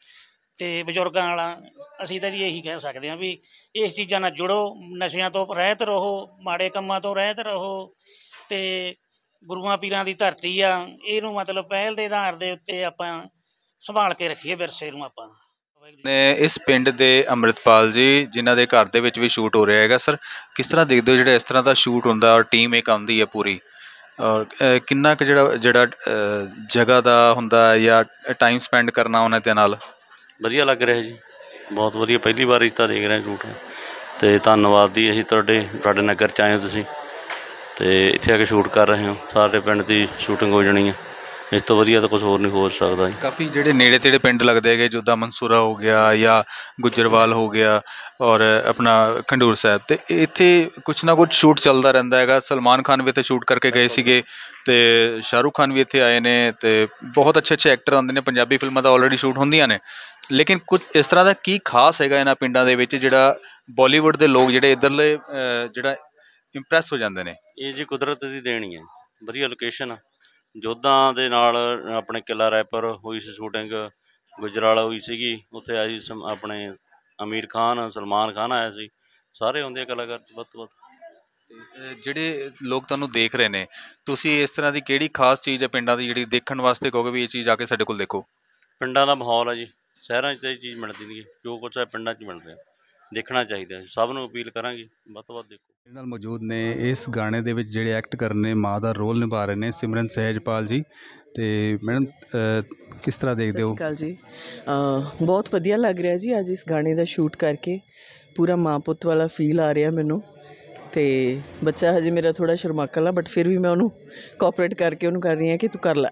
ਅਤੇ ਬਜ਼ੁਰਗਾਂ ਵਾਲਾ। ਅਸੀਂ ਤਾਂ ਜੀ ਇਹੀ ਕਹਿ ਸਕਦੇ ਹਾਂ ਵੀ ਇਸ ਚੀਜ਼ਾਂ ਨਾਲ ਜੁੜੋ, ਨਸ਼ਿਆਂ ਤੋਂ ਰਹਿਤ ਰਹੋ, ਮਾੜੇ ਕੰਮਾਂ ਤੋਂ ਰਹਿਤ ਰਹੋ, ਅਤੇ ਗੁਰੂਆਂ ਪੀਰਾਂ ਦੀ ਧਰਤੀ ਆ, ਇਹਨੂੰ ਮਤਲਬ ਪਹਿਲ ਦੇ ਆਧਾਰ ਦੇ ਉੱਤੇ ਆਪਾਂ ਸੰਭਾਲ ਕੇ ਰੱਖੀਏ ਵਿਰਸੇ ਨੂੰ ਆਪਾਂ। ਨੇ ਇਸ ਪਿੰਡ ਦੇ ਅੰਮ੍ਰਿਤਪਾਲ ਜੀ, ਜਿਨ੍ਹਾਂ ਦੇ ਘਰ ਦੇ ਵਿੱਚ ਵੀ ਸ਼ੂਟ ਹੋ ਰਿਹਾ ਹੈਗਾ, ਸਰ ਕਿਸ ਤਰ੍ਹਾਂ ਦੇਖਦੇ ਹੋ ਜਿਹੜਾ ਇਸ ਤਰ੍ਹਾਂ ਦਾ ਸ਼ੂਟ ਹੁੰਦਾ ਔਰ ਟੀਮ ਇੱਕ ਆਉਂਦੀ ਹੈ ਪੂਰੀ, ਔਰ ਕਿੰਨਾ ਕੁ ਜਿਹੜਾ ਜਗ੍ਹਾ ਦਾ ਹੁੰਦਾ ਜਾਂ ਟਾਈਮ ਸਪੈਂਡ ਕਰਨਾ ਉਹਨਾਂ ਦੇ ਨਾਲ? ਵਧੀਆ ਲੱਗ ਰਿਹਾ ਜੀ, ਬਹੁਤ ਵਧੀਆ। ਪਹਿਲੀ ਵਾਰ ਹੀ ਤਾਂ ਦੇਖ ਰਹੇ ਸ਼ੂਟ, ਅਤੇ ਧੰਨਵਾਦ ਜੀ। ਅਸੀਂ ਤੁਹਾਡੇ ਨਗਰ 'ਚ ਆਏ ਹੋ ਤੁਸੀਂ, ਅਤੇ ਇੱਥੇ ਆ ਕੇ ਸ਼ੂਟ ਕਰ ਰਹੇ ਹੋ। ਸਾਰੇ ਪਿੰਡ ਦੀ ਸ਼ੂਟਿੰਗ ਹੋ ਜਾਣੀ ਹੈ, ਇਸ ਤੋਂ ਵਧੀਆ ਤਾਂ ਕੁਛ ਹੋਰ ਨਹੀਂ ਹੋ ਸਕਦਾ ਜੀ। ਕਾਫੀ ਜਿਹੜੇ ਨੇੜੇ ਤੇੜੇ ਪਿੰਡ ਲੱਗਦੇ ਹੈਗੇ, ਜਿੱਦਾਂ ਮਨਸੂਰਾ ਹੋ ਗਿਆ ਜਾਂ ਗੁੱਜਰਵਾਲ ਹੋ ਗਿਆ ਔਰ ਆਪਣਾ ਖੰਡੂਰ ਸਾਹਿਬ, ਅਤੇ ਇੱਥੇ ਕੁਛ ਨਾ ਕੁਛ ਸ਼ੂਟ ਚੱਲਦਾ ਰਹਿੰਦਾ ਹੈਗਾ। ਸਲਮਾਨ ਖਾਨ ਵੀ ਇੱਥੇ ਸ਼ੂਟ ਕਰਕੇ ਗਏ ਸੀਗੇ, ਅਤੇ ਸ਼ਾਹਰੁਖ ਖਾਨ ਵੀ ਇੱਥੇ ਆਏ ਨੇ, ਅਤੇ ਬਹੁਤ ਅੱਛੇ ਅੱਛੇ ਐਕਟਰ ਆਉਂਦੇ ਨੇ। ਪੰਜਾਬੀ ਫਿਲਮਾਂ ਤਾਂ ਆਲਰੇਡੀ ਸ਼ੂਟ ਹੁੰਦੀਆਂ ਨੇ, ਲੇਕਿਨ ਕੁਝ ਇਸ ਤਰ੍ਹਾਂ ਦਾ ਕੀ ਖਾਸ ਹੈਗਾ ਇਹਨਾਂ ਪਿੰਡਾਂ ਦੇ ਵਿੱਚ ਜਿਹੜਾ ਬਾਲੀਵੁੱਡ ਦੇ ਲੋਕ ਜਿਹੜੇ ਇੱਧਰਲੇ ਜਿਹੜਾ ਇੰਪ੍ਰੈਸ ਹੋ ਜਾਂਦੇ ਨੇ? ਇਹ ਜੀ ਕੁਦਰਤ ਦੀ ਦੇਣੀ ਹੈ, ਵਧੀਆ ਲੋਕੇਸ਼ਨ ਆ। ਜੋਧਾਂ ਦੇ ਨਾਲ ਆਪਣੇ ਕਿਲ੍ਹਾ ਰੈਪਰ ਹੋਈ ਸੀ ਸ਼ੂਟਿੰਗ, ਗੁਜਰਾਲ ਹੋਈ ਸੀਗੀ, ਉੱਥੇ ਆਈ ਆਪਣੇ ਆਮੀਰ ਖਾਨ, ਸਲਮਾਨ ਖਾਨ ਆਇਆ ਸੀ, ਸਾਰੇ ਆਉਂਦੇ ਆ ਕਲਾਕਾਰ ਵੱਧ ਤੋਂ ਵੱਧ। ਜਿਹੜੇ ਲੋਕ ਤੁਹਾਨੂੰ ਦੇਖ ਰਹੇ ਨੇ, ਤੁਸੀਂ ਇਸ ਤਰ੍ਹਾਂ ਦੀ ਕਿਹੜੀ ਖਾਸ ਚੀਜ਼ ਹੈ ਪਿੰਡਾਂ ਦੀ ਜਿਹੜੀ ਦੇਖਣ ਵਾਸਤੇ ਕਹੋਗੇ ਵੀ ਇਹ ਚੀਜ਼ ਆ ਕੇ ਸਾਡੇ ਕੋਲ ਦੇਖੋ? ਪਿੰਡਾਂ ਦਾ ਮਾਹੌਲ ਹੈ ਜੀ, ਸ਼ਹਿਰਾਂ 'ਚ ਤਾਂ ਇਹ ਚੀਜ਼ ਮਿਲਦੀ ਨਹੀਂ, ਜੋ ਕੁਛ ਹੈ ਪਿੰਡਾਂ 'ਚ ਮਿਲ ਰਿਹਾ, ਦੇਖਣਾ ਚਾਹੀਦਾ। ਸਭ ਨੂੰ ਅਪੀਲ ਕਰਾਂਗੇ ਵੱਧ ਤੋਂ ਵੱਧ ਦੇਖੋ। ਮੇਰੇ ਨਾਲ ਮੌਜੂਦ ਨੇ ਇਸ ਗਾਣੇ ਦੇ ਵਿੱਚ ਜਿਹੜੇ ਐਕਟ ਕਰ ਰਹੇ ਨੇ, ਮਾਂ ਦਾ ਰੋਲ ਨਿਭਾ ਰਹੇ ਨੇ, ਸਿਮਰਨ ਸਹਿਜਪਾਲ ਜੀ। ਅਤੇ ਮੈਡਮ ਕਿਸ ਤਰ੍ਹਾਂ ਦੇਖਦੇ ਹੋ? ਸਤਿ ਸ਼੍ਰੀ ਅਕਾਲ ਜੀ, ਬਹੁਤ ਵਧੀਆ ਲੱਗ ਰਿਹਾ ਜੀ ਅੱਜ ਇਸ ਗਾਣੇ ਦਾ ਸ਼ੂਟ ਕਰਕੇ। ਪੂਰਾ ਮਾਂ ਪੁੱਤ ਵਾਲਾ ਫੀਲ ਆ ਰਿਹਾ ਮੈਨੂੰ, ਅਤੇ ਬੱਚਾ ਹਜੇ ਮੇਰਾ ਥੋੜ੍ਹਾ ਸ਼ਰਮਾਕਲ ਆ, ਬਟ ਫਿਰ ਵੀ ਮੈਂ ਉਹਨੂੰ ਕੋਆਪਰੇਟ ਕਰਕੇ ਉਹਨੂੰ ਕਰ ਰਹੀ ਹਾਂ ਕਿ ਤੂੰ ਕਰ ਲੈ।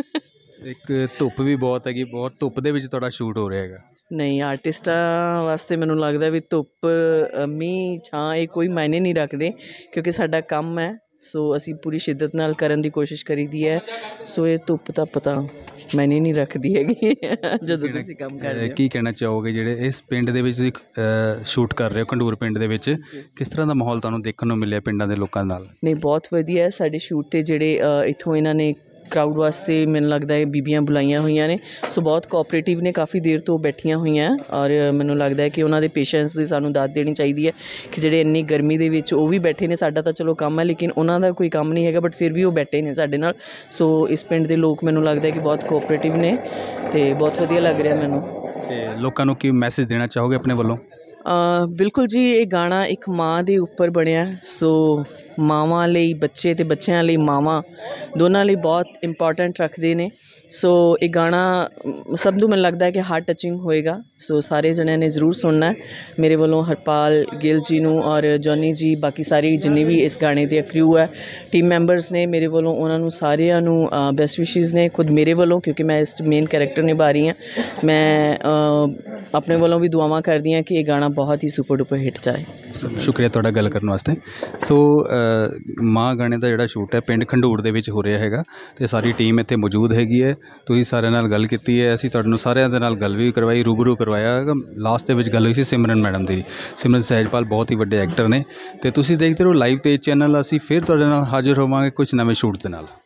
ਇੱਕ ਧੁੱਪ ਵੀ ਬਹੁਤ ਹੈਗੀ, ਬਹੁਤ ਧੁੱਪ ਦੇ ਵਿੱਚ ਤੁਹਾਡਾ ਸ਼ੂਟ ਹੋ ਰਿਹਾ ਹੈਗਾ। ਨਹੀਂ, ਆਰਟਿਸਟਾਂ ਵਾਸਤੇ ਮੈਨੂੰ ਲੱਗਦਾ ਵੀ ਧੁੱਪ, ਮੀਂਹ, ਛਾਂ ਇਹ ਕੋਈ ਮਾਇਨੇ ਨਹੀਂ ਰੱਖਦੇ, ਕਿਉਂਕਿ ਸਾਡਾ ਕੰਮ ਹੈ। ਸੋ ਅਸੀਂ ਪੂਰੀ ਸ਼ਿੱਦਤ ਨਾਲ ਕਰਨ ਦੀ ਕੋਸ਼ਿਸ਼ ਕਰੀਦੀ ਹੈ। ਸੋ ਇਹ ਧੁੱਪ ਧੱਪ ਤਾਂ ਮਾਇਨੇ ਨਹੀਂ ਰੱਖਦੀ ਹੈਗੀ ਜਦੋਂ ਤੁਸੀਂ ਕੰਮ ਕਰਦੇ ਹੋ। ਕੀ ਕਹਿਣਾ ਚਾਹੋਗੇ ਜਿਹੜੇ ਇਸ ਪਿੰਡ ਦੇ ਵਿੱਚ ਤੁਸੀਂ ਸ਼ੂਟ ਕਰ ਰਹੇ ਹੋ, ਖੰਡੂਰ ਪਿੰਡ ਦੇ ਵਿੱਚ, ਕਿਸ ਤਰ੍ਹਾਂ ਦਾ ਮਾਹੌਲ ਤੁਹਾਨੂੰ ਦੇਖਣ ਨੂੰ ਮਿਲਿਆ ਪਿੰਡਾਂ ਦੇ ਲੋਕਾਂ ਨਾਲ? ਨਹੀਂ, ਬਹੁਤ ਵਧੀਆ। ਸਾਡੇ ਸ਼ੂਟ 'ਤੇ ਜਿਹੜੇ ਇੱਥੋਂ ਇਹਨਾਂ ਨੇ ਕਰਾਊਡ ਵਾਸਤੇ ਮੈਨੂੰ ਲੱਗਦਾ ਹੈ ਬੀਬੀਆਂ ਬੁਲਾਈਆਂ ਹੋਈਆਂ ਨੇ, ਸੋ ਬਹੁਤ ਕੋਆਪਰੇਟਿਵ ਨੇ, ਕਾਫੀ ਦੇਰ ਤੋਂ ਬੈਠੀਆਂ ਹੋਈਆਂ, ਔਰ ਮੈਨੂੰ ਲੱਗਦਾ ਹੈ ਕਿ ਉਹਨਾਂ ਦੇ ਪੇਸ਼ੈਂਸ ਦੀ ਸਾਨੂੰ ਦਾਤ ਦੇਣੀ ਚਾਹੀਦੀ ਹੈ ਕਿ ਜਿਹੜੇ ਇੰਨੀ ਗਰਮੀ ਦੇ ਵਿੱਚ ਉਹ ਵੀ ਬੈਠੇ ਨੇ। ਸਾਡਾ ਤਾਂ ਚਲੋ ਕੰਮ ਹੈ, ਲੇਕਿਨ ਉਹਨਾਂ ਦਾ ਕੋਈ ਕੰਮ ਨਹੀਂ ਹੈਗਾ, ਬਟ ਫਿਰ ਵੀ ਉਹ ਬੈਠੇ ਨੇ ਸਾਡੇ ਨਾਲ। ਸੋ ਇਸ ਪਿੰਡ ਦੇ ਲੋਕ ਮੈਨੂੰ ਲੱਗਦਾ ਕਿ ਬਹੁਤ ਕੋਆਪਰੇਟਿਵ ਨੇ, ਅਤੇ ਬਹੁਤ ਵਧੀਆ ਲੱਗ ਰਿਹਾ ਮੈਨੂੰ। ਅਤੇ ਲੋਕਾਂ ਨੂੰ ਕੀ ਮੈਸੇਜ ਦੇਣਾ ਚਾਹੋਗੇ ਆਪਣੇ ਵੱਲੋਂ? ਬਿਲਕੁਲ ਜੀ, ਇਹ ਗਾਣਾ ਇੱਕ ਮਾਂ ਦੇ ਉੱਪਰ ਬਣਿਆ। ਸੋ ਮਾਵਾਂ ਲਈ ਬੱਚੇ ਅਤੇ ਬੱਚਿਆਂ ਲਈ ਮਾਵਾਂ ਦੋਨਾਂ ਲਈ ਬਹੁਤ ਇੰਪੋਰਟੈਂਟ ਰੱਖਦੇ ਨੇ। ਸੋ ਇਹ ਗਾਣਾ ਸਭ ਨੂੰ ਮੈਨੂੰ ਲੱਗਦਾ ਹੈ ਕਿ ਹਾਰਟ ਟੱਚਿੰਗ ਹੋਏਗਾ। ਸੋ ਸਾਰੇ ਜਣਿਆਂ ਨੇ ਜ਼ਰੂਰ ਸੁਣਨਾ ਹੈ। ਮੇਰੇ ਵੱਲੋਂ ਹਰਪਾਲ ਗਿੱਲ ਜੀ ਨੂੰ ਔਰ ਜੌਨੀ ਜੀ, ਬਾਕੀ ਸਾਰੇ ਜਿੰਨੇ ਵੀ ਇਸ ਗਾਣੇ ਦੇ ਕ੍ਰਿਊ ਹੈ, ਟੀਮ ਮੈਂਬਰਸ ਨੇ, ਮੇਰੇ ਵੱਲੋਂ ਉਹਨਾਂ ਨੂੰ ਸਾਰਿਆਂ ਨੂੰ ਬੈਸਟ ਵਿਸ਼ਿਜ਼ ਨੇ। ਖੁਦ ਮੇਰੇ ਵੱਲੋਂ, ਕਿਉਂਕਿ ਮੈਂ ਇਸ 'ਚ ਮੇਨ ਕੈਰੈਕਟਰ ਨਿਭਾ ਰਹੀ ਹਾਂ, ਮੈਂ ਆਪਣੇ ਵੱਲੋਂ ਵੀ ਦੁਆਵਾਂ ਕਰਦੀ ਹਾਂ ਕਿ ਇਹ ਗਾਣਾ ਬਹੁਤ ਹੀ ਸੁਪਰ ਡੁਪਰ ਹਿੱਟ ਜਾਏ। ਸ਼ੁਕਰੀਆ ਤੁਹਾਡਾ ਗੱਲ ਕਰਨ ਵਾਸਤੇ। ਸੋ ਮਾਂ ਗਾਣੇ ਦਾ ਜਿਹੜਾ ਸ਼ੂਟ ਹੈ ਪਿੰਡ ਖੰਡੂਰ ਦੇ ਵਿੱਚ ਹੋ ਰਿਹਾ ਹੈਗਾ, ਅਤੇ ਸਾਰੀ ਟੀਮ ਇੱਥੇ ਮੌਜੂਦ ਹੈਗੀ ਹੈ। ਤੁਸੀਂ ਸਾਰਿਆਂ ਨਾਲ ਗੱਲ ਕੀਤੀ ਹੈ, ਅਸੀਂ ਤੁਹਾਨੂੰ ਸਾਰਿਆਂ ਦੇ ਨਾਲ ਗੱਲ ਵੀ ਕਰਵਾਈ, ਰੂਬਰੂ ਕਰਵਾਇਆ। ਲਾਸਟ ਦੇ ਵਿੱਚ ਗੱਲ ਹੋਈ ਸੀ ਸਿਮਰਨ ਮੈਡਮ ਦੀ। ਸਿਮਰਨ ਸਹਿਜਪਾਲ ਬਹੁਤ ਹੀ ਵੱਡੇ ਐਕਟਰ ਨੇ, ਅਤੇ ਤੁਸੀਂ ਦੇਖਦੇ ਰਹੋ ਲਾਈਵ ਤੇਜ਼ ਚੈਨਲ। ਅਸੀਂ ਫਿਰ ਤੁਹਾਡੇ ਨਾਲ ਹਾਜ਼ਰ ਹੋਵਾਂਗੇ ਕੁਝ ਨਵੇਂ ਸ਼ੂਟ ਦੇ ਨਾਲ।